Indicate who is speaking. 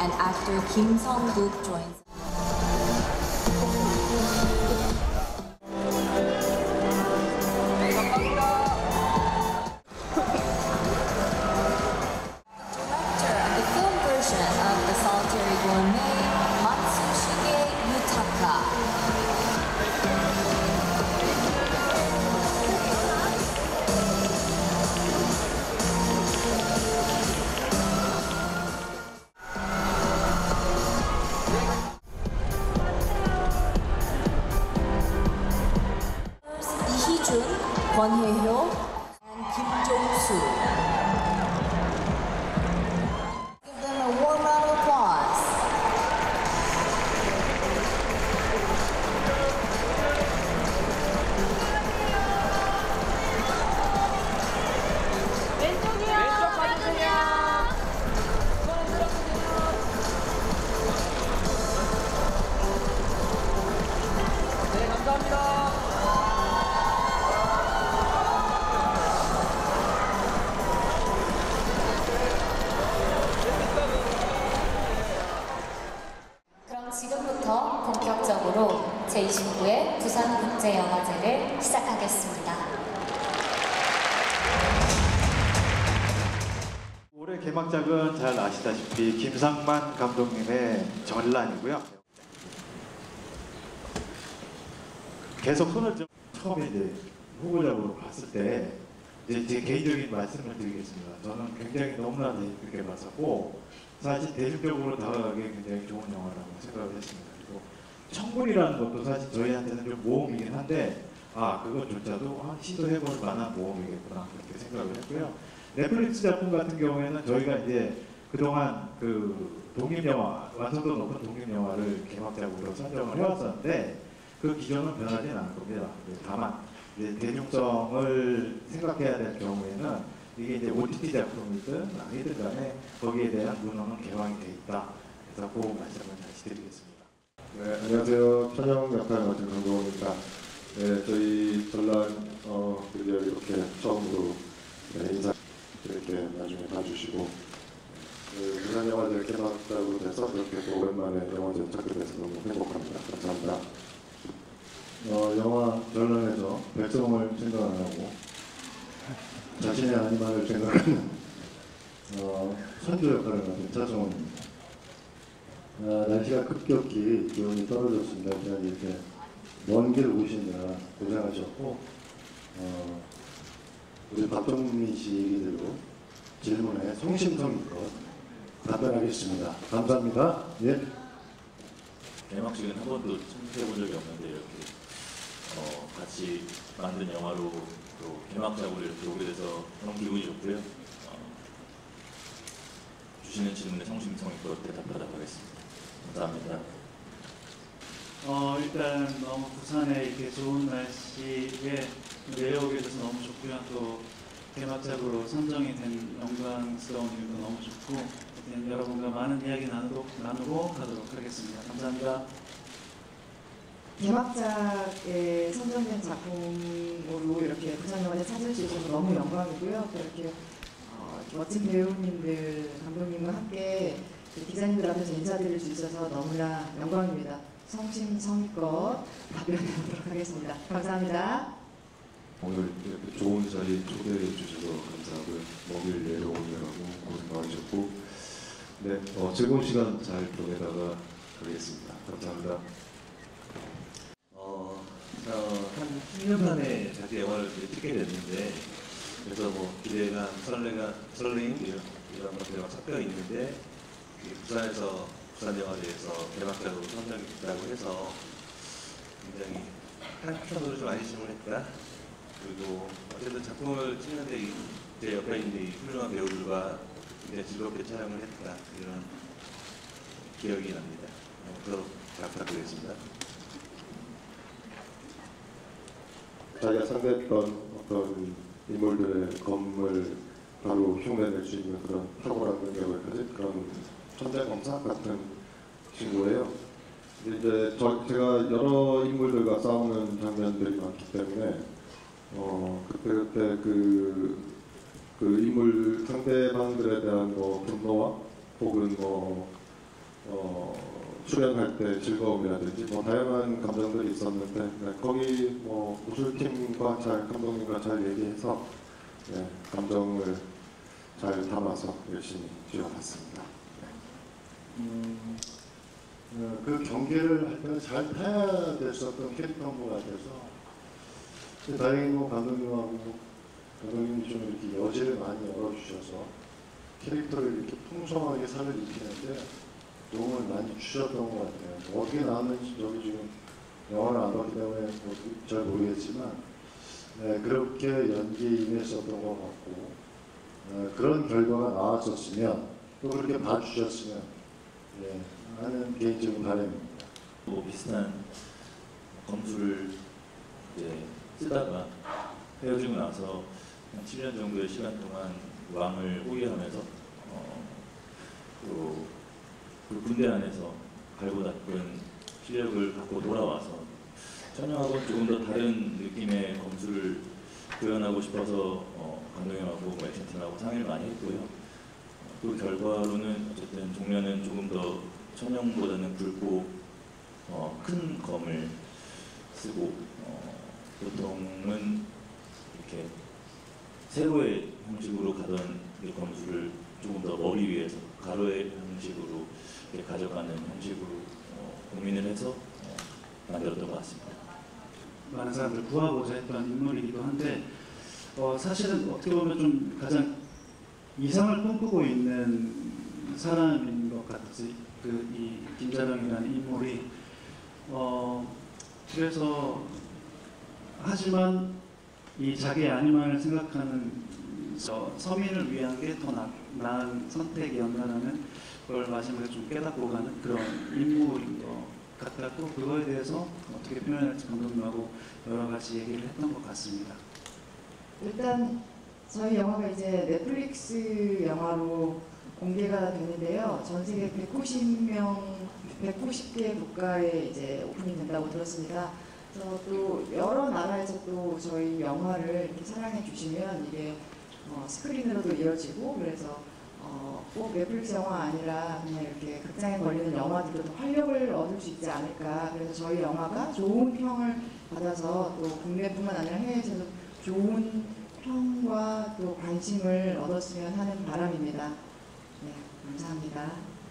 Speaker 1: and actor Kim Sung-guk joins. Director of the film version of The Solitary Gourmet, Matsushige Yutaka. Kwon Hae-hyo and Kim Jong-soo. Give them a warm round of applause.
Speaker 2: 왼쪽이요. 왼쪽 봐주세요. 네, 감사합니다.
Speaker 1: 지금부터 본격적으로 제29회 부산국제영화제를 시작하겠습니다.
Speaker 3: 올해 개막작은 잘 아시다시피 김상만 감독님의 전란이고요. 계속 손을 좀 처음에 이제 후보작으로 봤을 때 이제 제 개인적인 말씀을 드리겠습니다. 저는 굉장히 너무나 재밌게 봤었고 사실 대중적으로 다가가기 굉장히 좋은 영화라고 생각을 했습니다. 그리고 청군이라는 것도 사실 저희한테는 좀 모험이긴 한데 그것조차도 시도해볼 만한 모험이겠구나 그렇게 생각을 했고요. 넷플릭스 작품 같은 경우에는 저희가 이제 그동안 그 독립영화, 완성도 높은 독립영화를 개막작으로 선정을 해왔었는데 그 기존은 변하지는 않을 겁니다. 다만 이제 대중성을 생각해야 될 경우에는 이게 이제 OTT 작품이든 아니든 간에 거기에 대한 문헌은 개방이 돼 있다. 그래서 그 말씀을 다시 드리겠습니다.
Speaker 4: 네, 안녕하세요. 천영 역할 맡은 강동원입니다. 네, 저희 전란 드디어 이렇게 처음으로 인사 이렇게 나중에 봐주시고 부산영화제 개막작으로 돼서 그렇게 또 오랜만에 영화제 찾게 돼서 너무 행복합니다. 감사합니다. 영화 전란에서 백성을 생각 안 하고 자신의 아니만을 생각하는 선조 역할을 맡은 차성원입니다. 날씨가 급격히 기온이 떨어졌습니다. 그냥 이렇게 먼 길 오시느라 고생하셨고 우리 박정민 씨 얘기대로 질문에 성심성의껏 답변하겠습니다. 감사합니다. 예.
Speaker 5: 개막식은 한 번도 참석해본 적이 없는데 이렇게 같이 만든 영화로 또 개막작으로 이렇게 오게 돼서 너무 기분이 좋고요. 주시는 질문에 성심성의껏 대답하도록 하겠습니다. 감사합니다.
Speaker 6: 일단 너무 부산에 이렇게 좋은 날씨에 내려오게 돼서 너무 좋고요. 또 개막작으로 선정이 된 영광스러운 일도 너무 좋고 여러분과 많은 이야기 나누고 가도록 하겠습니다. 감사합니다.
Speaker 7: 개막작에 선정된 작품으로 이렇게 부산영화제 찾을 수 있어서 너무 영광이고요. 또 이렇게 멋진 배우님들, 감독님과 함께 기자님들 앞에서 인사드릴 수 있어서 너무나 영광입니다. 성심성의껏 답변하도록 하겠습니다. 감사합니다.
Speaker 4: 오늘 이렇게 좋은 자리 초대해 주셔서 감사하고요. 먼 길 내려오느라고 고생 많으셨고 네, 즐거운 시간 잘 보내다가 가겠습니다. 감사합니다.
Speaker 5: 한 10년 만에 다시 영화를 찍게 됐는데 그래서 뭐 기대감, 설레임 이런 것들이 막 섞여 있는데 부산에서 부산영화제에서 개막작으로 선정이 됐다고 해서 굉장히 한편으로 좀 안심을 했다. 그리고 어쨌든 작품을 찍는데 제 옆에 있는 이 훌륭한 배우들과 굉장히 즐겁게 촬영을 했다. 이런 기억이 납니다. 앞으로 잘 부탁드리겠습니다.
Speaker 4: 자기가 상대했던 어떤 인물들의 검을 바로 흉내낼 수 있는 그런 탁월한 능력을 가진 그런 천재 검사 같은 친구예요. 이제 제가 여러 인물들과 싸우는 장면들이 많기 때문에 그때 그 인물 상대방들에 대한 뭐 분노와 혹은 뭐 출연할 때 즐거움이라든지 뭐 다양한 감정들이 있었는데 거기 뭐 무술팀과 감독님과 잘 얘기해서 감정을 잘 담아서 열심히 뛰어봤습니다.
Speaker 8: 그 경기를 할 때는 잘 타야 됐었던 캐릭터 한 것 같아서 다행히 뭐 감독님이 좀 이렇게 여지를 많이 열어주셔서 캐릭터를 이렇게 풍성하게 살을 입히는데 도움을 많이 주셨던 것 같아요. 어떻게 나왔는지 저기 지금 영화를 안 봤기 때문에 잘 모르겠지만 그렇게 연기에 임했었던 것 같고 그런 결과가 나왔었으면 또 그렇게 봐주셨으면 하는 개인적인 바람입니다.
Speaker 5: 뭐 비슷한 검수를 이제 쓰다가 헤어지고 나서 한 7년 정도의 시간 동안 왕을 호위하면서 그 군대 안에서 갈고 닦은 실력을 갖고 돌아와서 천영하고는 조금 더 다른 느낌의 검수를 구현하고 싶어서 감독님하고 액션팀하고 상의를 많이 했고요. 그 결과로는 어쨌든 종려는 조금 더 천영보다는 굵고 큰 검을 쓰고 보통은 이렇게 세로의 형식으로 가던 이 검수를 조금 더 머리 위에서 가로의 형식으로 이렇게 가져가는 형식으로 고민을 해서 만들었던 것 같습니다.
Speaker 6: 많은 사람들 구하고자 했던 인물이기도 한데 사실은 어떻게 보면 좀 가장 이상을 꿈꾸고 있는 사람인 것 같아서 이 김자령이라는 인물이 그래서 하지만 이 자기의 아니만을 생각하는 서민을 위한 게 더 나은 선택이었나라는 걸 마지막에 좀 깨닫고 가는 그런 인물인 것 같았고 그거에 대해서 어떻게 표현할지 감독님하고 여러 가지 얘기를 했던 것 같습니다.
Speaker 7: 일단 저희 영화가 이제 넷플릭스 영화로 공개가 되는데요. 전 세계 190개 국가에 이제 오픈이 된다고 들었습니다. 그래서 또 여러 나라에서 또 저희 영화를 이렇게 사랑해 주시면 이게 스크린으로도 이어지고 그래서 꼭 넷플릭스 영화 아니라 그냥 이렇게 극장에 걸리는 영화들도 활력을 얻을 수 있지 않을까. 그래서 저희 영화가 좋은 평을 받아서 또 국내뿐만 아니라 해외에서도 좋은 평과 또 관심을 얻었으면 하는 바람입니다. 네, 감사합니다.